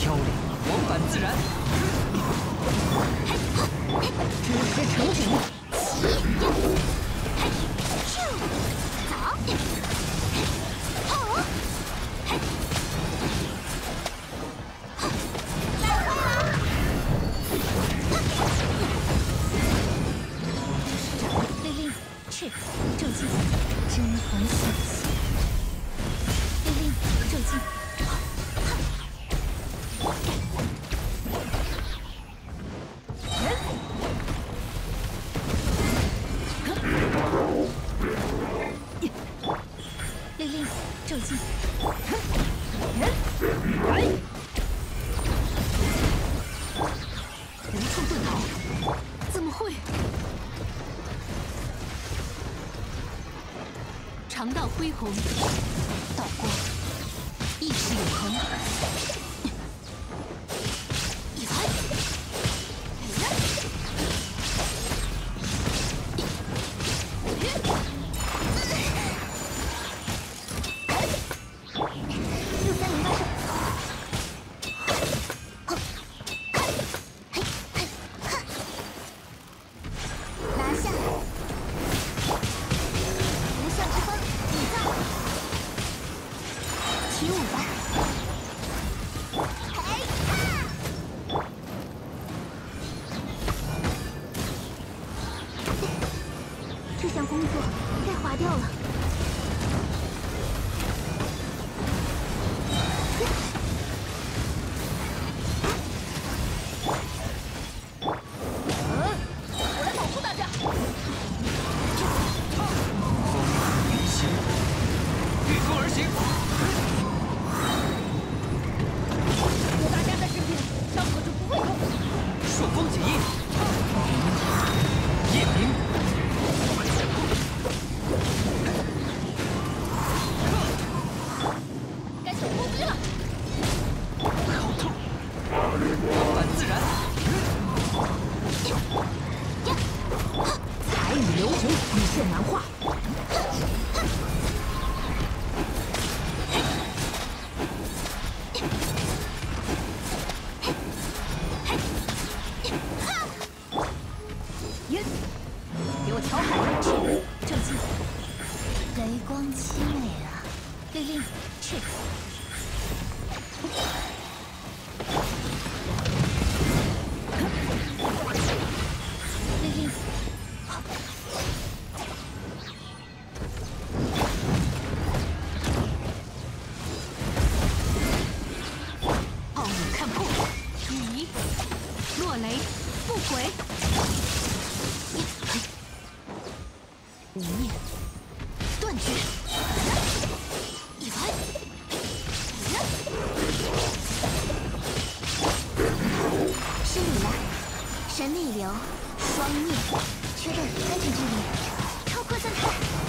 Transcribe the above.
飘零，往返自然。 支持成景。雷令赤，骤击，真红血气。雷令骤击。 雷令骤击，来！无处遁逃，怎么会？长道恢宏，道光，意识永恒。一来，起舞吧！这项工作该划掉了。我来保护大家。 风雨行，御风而行。 有大家在身边，枪可就不会痛。 朔风起义，夜明， 该走攻击了。 好痛，往返自然。 彩雨流红，雨线难画。给我调海赤，正气，雷光凄美啊！雷令赤，雷令，傲骨看破，你落雷不悔。 无念断绝，一来，施礼了，神力流，双灭，确认安全距离，超扩散开。